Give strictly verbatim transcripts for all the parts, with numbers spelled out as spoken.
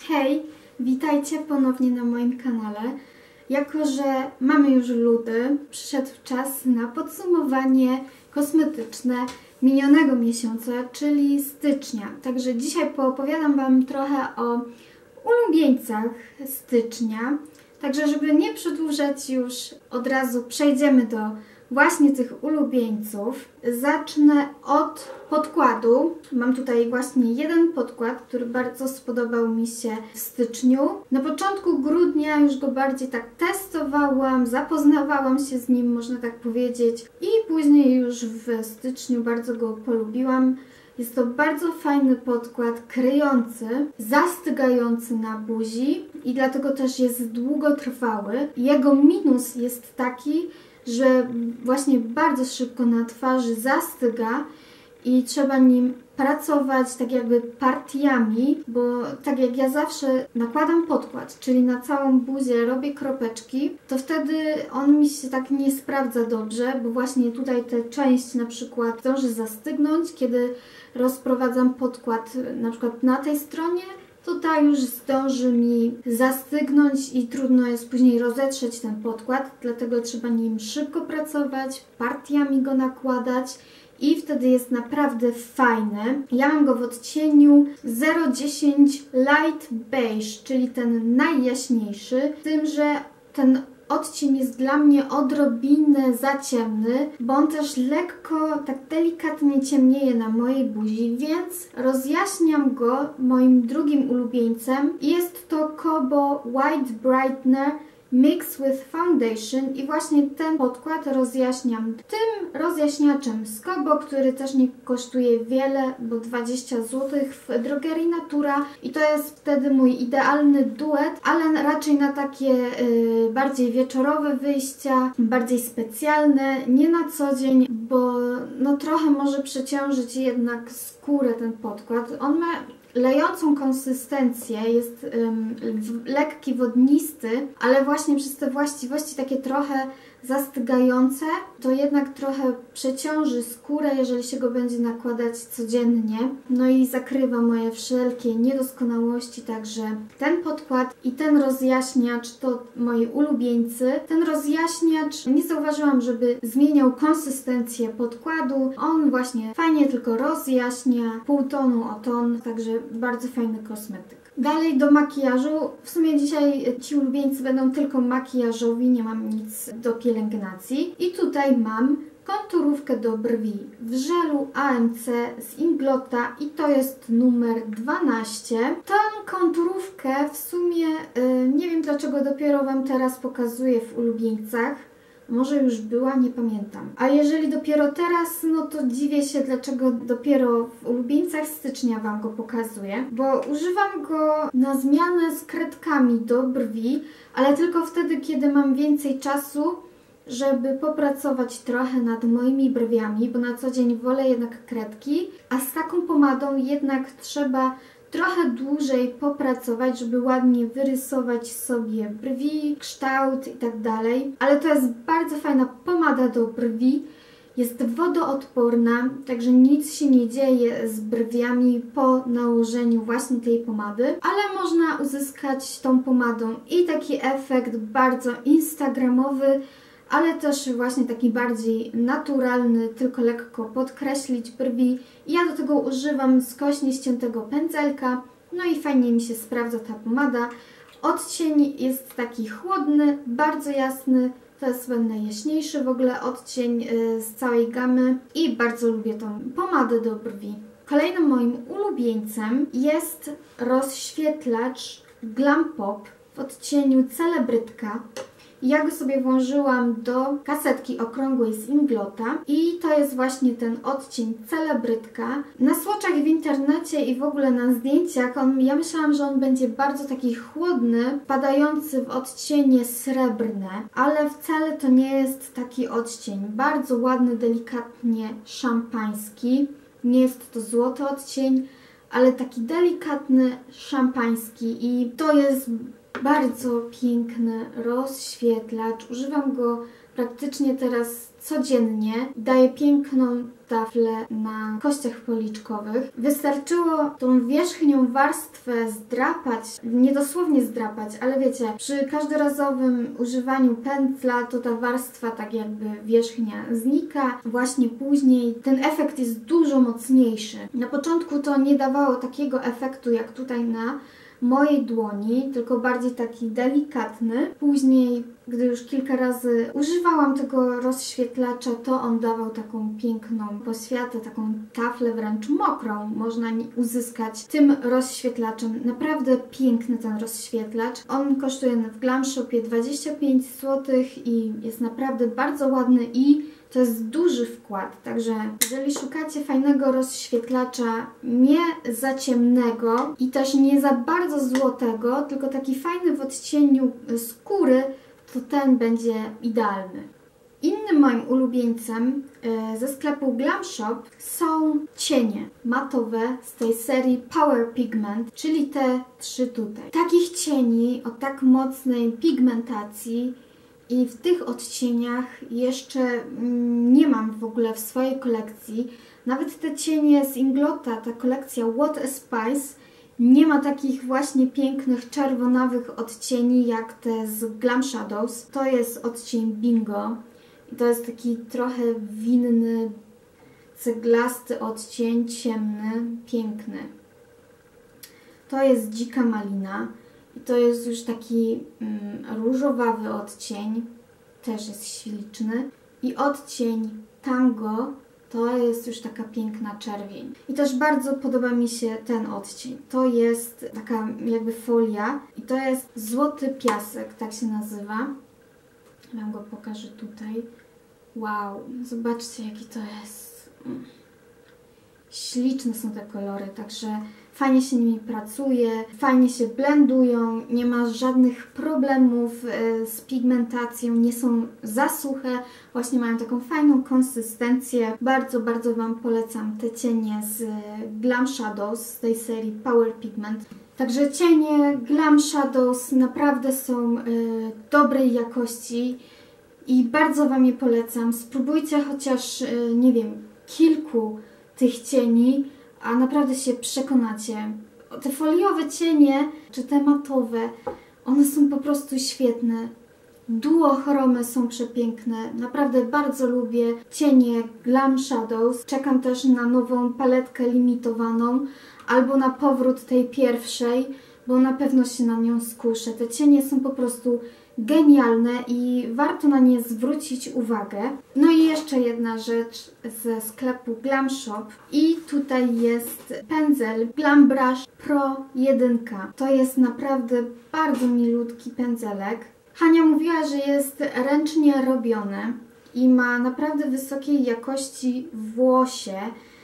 Hej, witajcie ponownie na moim kanale. Jako że mamy już luty, przyszedł czas na podsumowanie kosmetyczne minionego miesiąca, czyli stycznia. Także dzisiaj poopowiadam Wam trochę o ulubieńcach stycznia. Także żeby nie przedłużać, już od razu przejdziemy do właśnie tych ulubieńców. Zacznę od podkładu. Mam tutaj właśnie jeden podkład, który bardzo spodobał mi się w styczniu. Na początku grudnia już go bardziej tak testowałam, zapoznawałam się z nim, można tak powiedzieć. I później już w styczniu bardzo go polubiłam. Jest to bardzo fajny podkład, kryjący, zastygający na buzi i dlatego też jest długotrwały. Jego minus jest taki, że właśnie bardzo szybko na twarzy zastyga i trzeba nim pracować tak jakby partiami, bo tak jak ja zawsze nakładam podkład, czyli na całą buzię robię kropeczki, to wtedy on mi się tak nie sprawdza dobrze, bo właśnie tutaj tę część na przykład zdąży zastygnąć, kiedy rozprowadzam podkład na przykład na tej stronie, tutaj już zdąży mi zastygnąć i trudno jest później rozetrzeć ten podkład, dlatego trzeba nim szybko pracować, partiami go nakładać i wtedy jest naprawdę fajny. Ja mam go w odcieniu zero dziesięć Light Beige, czyli ten najjaśniejszy, z tym, że ten odcień jest dla mnie odrobinę za ciemny, bo on też lekko, tak delikatnie ciemnieje na mojej buzi, więc rozjaśniam go moim drugim ulubieńcem. Jest to Kobo White Brightener Mix with Foundation i właśnie ten podkład rozjaśniam tym rozjaśniaczem z Kobo, który też nie kosztuje wiele, bo dwadzieścia złotych w drogerii Natura i to jest wtedy mój idealny duet, ale raczej na takie yy, bardziej wieczorowe wyjścia, bardziej specjalne, nie na co dzień, bo no trochę może przeciążyć jednak skórę ten podkład. On ma lejącą konsystencję, jest um, lekki, wodnisty, ale właśnie przez te właściwości takie trochę zastygające, to jednak trochę przeciąży skórę, jeżeli się go będzie nakładać codziennie. No i zakrywa moje wszelkie niedoskonałości, także ten podkład i ten rozjaśniacz to moi ulubieńcy. Ten rozjaśniacz nie zauważyłam, żeby zmieniał konsystencję podkładu. On właśnie fajnie tylko rozjaśnia, pół tonu o ton, także bardzo fajny kosmetyk. Dalej do makijażu. W sumie dzisiaj ci ulubieńcy będą tylko makijażowi, nie mam nic do pielęgnacji. I tutaj mam konturówkę do brwi w żelu A M C z Inglota i to jest numer dwanaście. Tę konturówkę w sumie yy, nie wiem dlaczego dopiero Wam teraz pokazuję w ulubieńcach. Może już była, nie pamiętam. A jeżeli dopiero teraz, no to dziwię się, dlaczego dopiero w ulubieńcach stycznia Wam go pokazuję. Bo używam go na zmianę z kredkami do brwi, ale tylko wtedy, kiedy mam więcej czasu, żeby popracować trochę nad moimi brwiami, bo na co dzień wolę jednak kredki, a z taką pomadą jednak trzeba trochę dłużej popracować, żeby ładnie wyrysować sobie brwi, kształt i tak dalej. Ale to jest bardzo fajna pomada do brwi. Jest wodoodporna, także nic się nie dzieje z brwiami po nałożeniu właśnie tej pomady. Ale można uzyskać tą pomadą i taki efekt bardzo instagramowy, ale też właśnie taki bardziej naturalny, tylko lekko podkreślić brwi. Ja do tego używam skośnie ściętego pędzelka, no i fajnie mi się sprawdza ta pomada. Odcień jest taki chłodny, bardzo jasny, to jest chyba najjaśniejszy w ogóle odcień z całej gamy i bardzo lubię tą pomadę do brwi. Kolejnym moim ulubieńcem jest rozświetlacz Glam Pop w odcieniu Celebrytka. Ja go sobie włożyłam do kasetki okrągłej z Inglota i to jest właśnie ten odcień Celebrytka. Na swoczach w internecie i w ogóle na zdjęciach on, ja myślałam, że on będzie bardzo taki chłodny, padający w odcienie srebrne, ale wcale to nie jest taki odcień. Bardzo ładny, delikatnie szampański. Nie jest to złoty odcień, ale taki delikatny szampański i to jest bardzo piękny rozświetlacz. Używam go praktycznie teraz codziennie. Daje piękną taflę na kościach policzkowych. Wystarczyło tą wierzchnią warstwę zdrapać, nie dosłownie zdrapać, ale wiecie, przy każdorazowym używaniu pędzla to ta warstwa tak jakby wierzchnia znika. Właśnie później ten efekt jest dużo mocniejszy. Na początku to nie dawało takiego efektu jak tutaj na mojej dłoni, tylko bardziej taki delikatny. Później, gdy już kilka razy używałam tego rozświetlacza, to on dawał taką piękną poświatę, taką taflę wręcz mokrą można uzyskać tym rozświetlaczem. Naprawdę piękny ten rozświetlacz. On kosztuje w Glam Shopie dwadzieścia pięć złotych i jest naprawdę bardzo ładny i to jest duży wkład, także jeżeli szukacie fajnego rozświetlacza, nie za ciemnego i też nie za bardzo złotego, tylko taki fajny w odcieniu skóry, to ten będzie idealny. Innym moim ulubieńcem ze sklepu Glam Shop są cienie matowe z tej serii Power Pigment, czyli te trzy tutaj. Takich cieni o tak mocnej pigmentacji i w tych odcieniach jeszcze mm, nie mam w ogóle w swojej kolekcji. Nawet te cienie z Inglota, ta kolekcja What a Spice, nie ma takich właśnie pięknych czerwonawych odcieni jak te z Glam Shadows. To jest odcień Bingo i to jest taki trochę winny, ceglasty odcień, ciemny, piękny. To jest Dzika Malina. I to jest już taki mm, różowawy odcień, też jest śliczny. I odcień Tango to jest już taka piękna czerwień. I też bardzo podoba mi się ten odcień. To jest taka jakby folia i to jest złoty piasek, tak się nazywa. Wam go pokażę tutaj. Wow, zobaczcie jaki to jest. Śliczne są te kolory, także fajnie się nimi pracuje, fajnie się blendują, nie ma żadnych problemów z pigmentacją, nie są za suche, właśnie mają taką fajną konsystencję. Bardzo, bardzo Wam polecam te cienie z Glam Shadows z tej serii Power Pigment. Także cienie Glam Shadows naprawdę są y, dobrej jakości i bardzo Wam je polecam. Spróbujcie chociaż, y, nie wiem, kilku tych cieni, a naprawdę się przekonacie. Te foliowe cienie, czy te matowe, one są po prostu świetne. Duochromy są przepiękne. Naprawdę bardzo lubię cienie Glam Shadows. Czekam też na nową paletkę limitowaną albo na powrót tej pierwszej, bo na pewno się na nią skuszę. Te cienie są po prostu genialne i warto na nie zwrócić uwagę. No i jeszcze jedna rzecz ze sklepu Glam Shop i tutaj jest pędzel Glam Brush Pro jeden. To jest naprawdę bardzo milutki pędzelek. Hania mówiła, że jest ręcznie robiony i ma naprawdę wysokiej jakości włosie,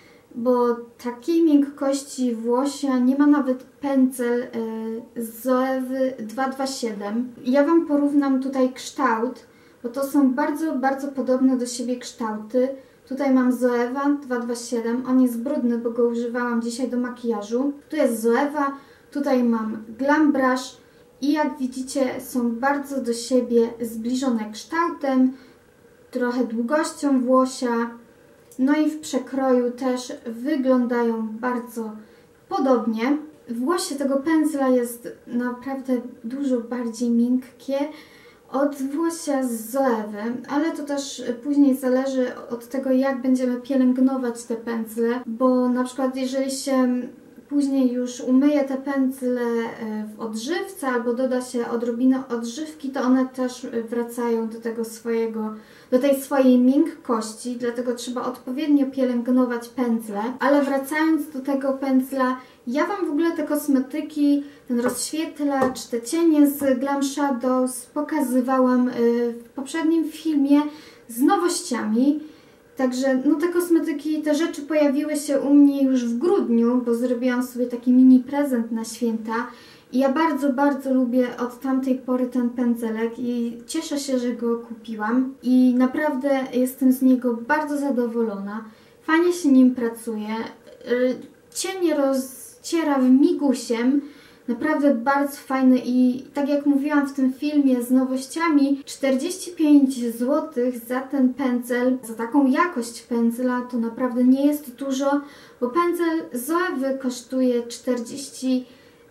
bo takiej miękkości włosia nie ma nawet pędzel y, z Zoewy dwieście dwadzieścia siedem. Ja Wam porównam tutaj kształt, bo to są bardzo, bardzo podobne do siebie kształty. Tutaj mam Zoewa dwieście dwadzieścia siedem, on jest brudny, bo go używałam dzisiaj do makijażu. Tu jest Zoewa, tutaj mam Glam Brush i jak widzicie są bardzo do siebie zbliżone kształtem, trochę długością włosia. No i w przekroju też wyglądają bardzo podobnie. Włosie tego pędzla jest naprawdę dużo bardziej miękkie od włosia z Zoewy, ale to też później zależy od tego, jak będziemy pielęgnować te pędzle, bo na przykład jeżeli się później już umyje te pędzle w odżywce albo doda się odrobinę odżywki, to one też wracają do tego swojego, do tej swojej miękkości, dlatego trzeba odpowiednio pielęgnować pędzle. Ale wracając do tego pędzla, ja Wam w ogóle te kosmetyki, ten rozświetlacz, te cienie z Glam Shadows pokazywałam w poprzednim filmie z nowościami. Także no te kosmetyki, te rzeczy pojawiły się u mnie już w grudniu, bo zrobiłam sobie taki mini prezent na święta. I ja bardzo, bardzo lubię od tamtej pory ten pędzelek i cieszę się, że go kupiłam. I naprawdę jestem z niego bardzo zadowolona. Fajnie się nim pracuje. Cienie rozciera w migusiem, Naprawdę bardzo fajny i tak jak mówiłam w tym filmie z nowościami, czterdzieści pięć złotych za ten pędzel, za taką jakość pędzla to naprawdę nie jest dużo, bo pędzel Zoewy kosztuje czterdzieści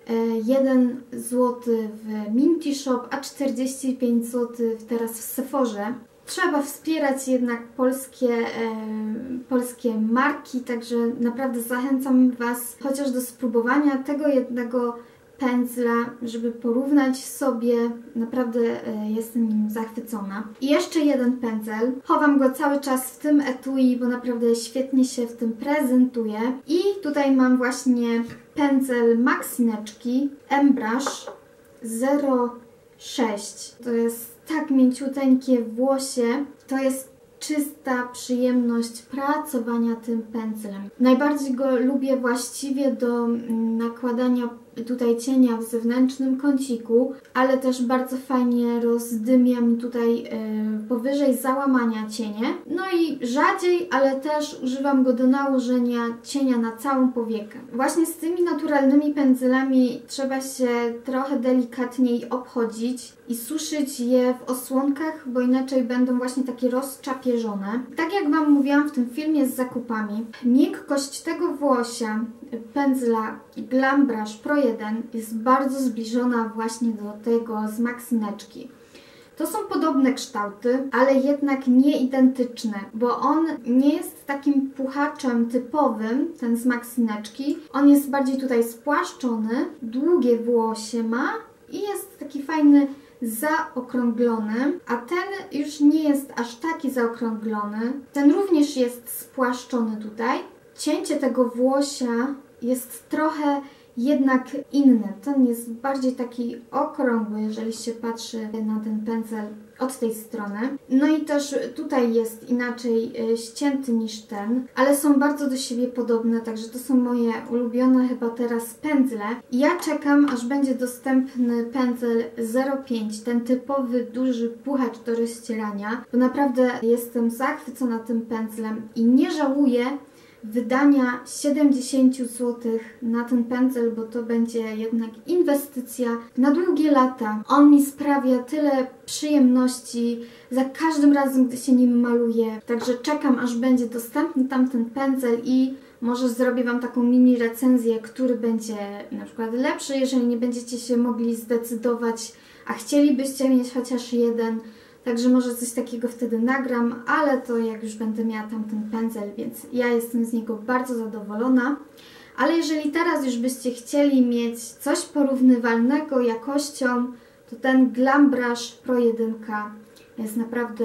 jeden złoty w Minty Shop, a czterdzieści pięć złotych teraz w Sephorze. Trzeba wspierać jednak polskie, e, polskie marki, także naprawdę zachęcam Was chociaż do spróbowania tego jednego pędzla, żeby porównać sobie. Naprawdę e, jestem nim zachwycona. I jeszcze jeden pędzel. Chowam go cały czas w tym etui, bo naprawdę świetnie się w tym prezentuje. I tutaj mam właśnie pędzel Maxineczki M-Brush zero sześć. To jest tak mięciuteńkie włosie. To jest czysta przyjemność pracowania tym pędzlem. Najbardziej go lubię właściwie do nakładania tutaj cienia w zewnętrznym kąciku, ale też bardzo fajnie rozdymia mi tutaj yy, powyżej załamania cienie. No i rzadziej, ale też używam go do nałożenia cienia na całą powiekę. Właśnie z tymi naturalnymi pędzlami trzeba się trochę delikatniej obchodzić i suszyć je w osłonkach, bo inaczej będą właśnie takie rozczapieżone. Tak jak Wam mówiłam w tym filmie z zakupami, miękkość tego włosia pędzla Glam Brush Pro jeden jest bardzo zbliżona właśnie do tego z Maxineczki. To są podobne kształty, ale jednak nie identyczne, bo on nie jest takim puchaczem typowym, ten z Maxineczki. On jest bardziej tutaj spłaszczony, długie włosie ma i jest taki fajny, zaokrąglony, a ten już nie jest aż taki zaokrąglony. Ten również jest spłaszczony tutaj. Cięcie tego włosia jest trochę jednak inne. Ten jest bardziej taki okrągły, jeżeli się patrzy na ten pędzel od tej strony. No i też tutaj jest inaczej ścięty niż ten, ale są bardzo do siebie podobne, także to są moje ulubione chyba teraz pędzle. Ja czekam, aż będzie dostępny pędzel zero pięć, ten typowy duży puchacz do rozcierania, bo naprawdę jestem zachwycona tym pędzlem i nie żałuję wydania siedemdziesiąt złotych na ten pędzel, bo to będzie jednak inwestycja na długie lata. On mi sprawia tyle przyjemności za każdym razem, gdy się nim maluję. Także czekam, aż będzie dostępny tamten pędzel i może zrobię Wam taką mini recenzję, który będzie na przykład lepszy, jeżeli nie będziecie się mogli zdecydować, a chcielibyście mieć chociaż jeden. Także może coś takiego wtedy nagram, ale to jak już będę miała tamten pędzel, więc ja jestem z niego bardzo zadowolona. Ale jeżeli teraz już byście chcieli mieć coś porównywalnego jakością, to ten Glam Brush Pro jeden jest naprawdę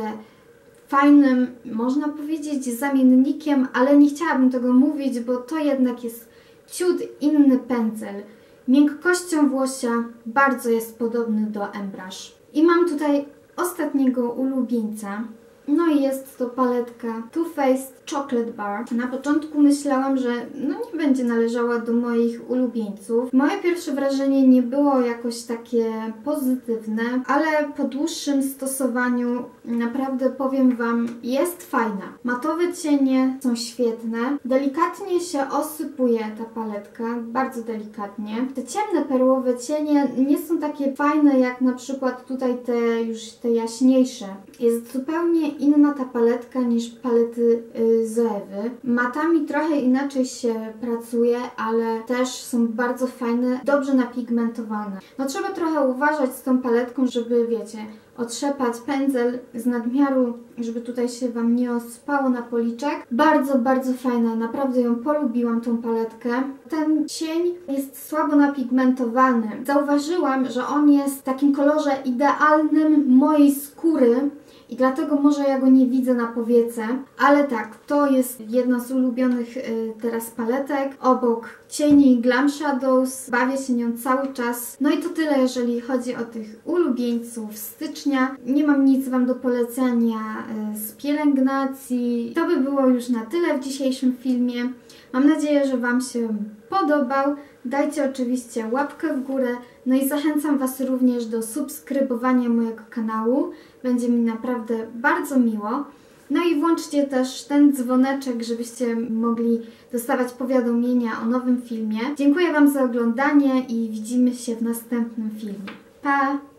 fajnym, można powiedzieć, zamiennikiem, ale nie chciałabym tego mówić, bo to jednak jest ciut inny pędzel. Miękkością włosia bardzo jest podobny do M-Brush. I mam tutaj ostatniego ulubieńca. No i jest to paletka Too Faced Chocolate Bar. Na początku myślałam, że no nie będzie należała do moich ulubieńców. Moje pierwsze wrażenie nie było jakoś takie pozytywne, ale po dłuższym stosowaniu naprawdę powiem Wam, jest fajna. Matowe cienie są świetne. Delikatnie się osypuje ta paletka, bardzo delikatnie. Te ciemne perłowe cienie nie są takie fajne jak na przykład tutaj te już te jaśniejsze. Jest zupełnie inna ta paletka niż palety yy, Zoewy. Matami trochę inaczej się pracuje, ale też są bardzo fajne, dobrze napigmentowane. No trzeba trochę uważać z tą paletką, żeby, wiecie, otrzepać pędzel z nadmiaru, żeby tutaj się Wam nie ospało na policzek. Bardzo, bardzo fajna, naprawdę ją polubiłam, tą paletkę. Ten cień jest słabo napigmentowany. Zauważyłam, że on jest w takim kolorze idealnym mojej skóry, i dlatego może ja go nie widzę na powiece, ale tak, to jest jedna z ulubionych y, teraz paletek. Obok cieni Glam Shadows, bawię się nią cały czas. No i to tyle, jeżeli chodzi o tych ulubieńców stycznia. Nie mam nic Wam do polecenia y, z pielęgnacji. To by było już na tyle w dzisiejszym filmie. Mam nadzieję, że Wam się podobał. Dajcie oczywiście łapkę w górę, no i zachęcam Was również do subskrybowania mojego kanału. Będzie mi naprawdę bardzo miło. No i włączcie też ten dzwoneczek, żebyście mogli dostawać powiadomienia o nowym filmie. Dziękuję Wam za oglądanie i widzimy się w następnym filmie. Pa!